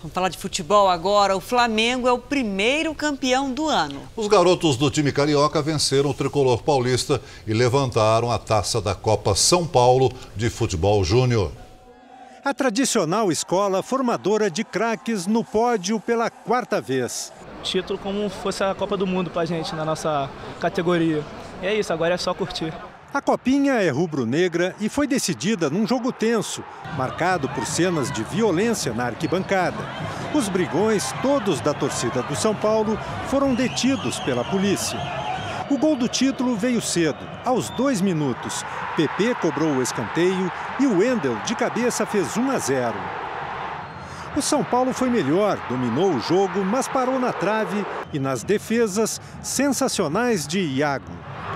Vamos falar de futebol agora. O Flamengo é o primeiro campeão do ano. Os garotos do time carioca venceram o tricolor paulista e levantaram a taça da Copa São Paulo de Futebol Júnior. A tradicional escola formadora de craques no pódio pela quarta vez. Título como fosse a Copa do Mundo pra gente, na nossa categoria. E é isso, agora é só curtir. A copinha é rubro-negra e foi decidida num jogo tenso, marcado por cenas de violência na arquibancada. Os brigões, todos da torcida do São Paulo, foram detidos pela polícia. O gol do título veio cedo, aos 2 minutos. Pepe cobrou o escanteio e o Wendel, de cabeça, fez 1-0. O São Paulo foi melhor, dominou o jogo, mas parou na trave e nas defesas sensacionais de Iago.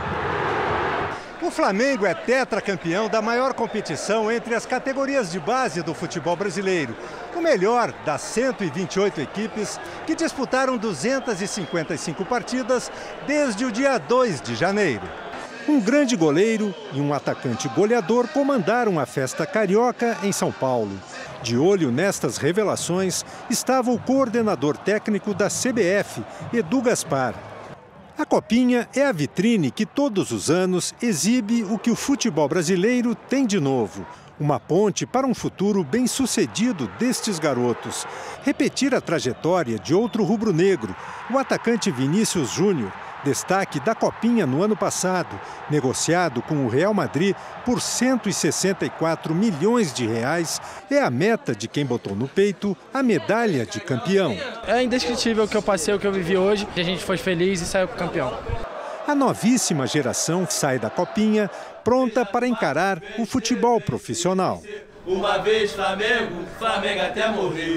O Flamengo é tetracampeão da maior competição entre as categorias de base do futebol brasileiro. O melhor das 128 equipes que disputaram 255 partidas desde o dia 2 de janeiro. Um grande goleiro e um atacante goleador comandaram a festa carioca em São Paulo. De olho nestas revelações estava o coordenador técnico da CBF, Edu Gaspar. A copinha é a vitrine que todos os anos exibe o que o futebol brasileiro tem de novo. Uma ponte para um futuro bem-sucedido destes garotos. Repetir a trajetória de outro rubro-negro, o atacante Vinícius Júnior, destaque da copinha no ano passado, negociado com o Real Madrid por 164 milhões de reais, é a meta de quem botou no peito a medalha de campeão. É indescritível o que eu passei, o que eu vivi hoje. A gente foi feliz e saiu campeão. A novíssima geração sai da copinha pronta para encarar o futebol profissional. Uma vez Flamengo, Flamengo até morrer.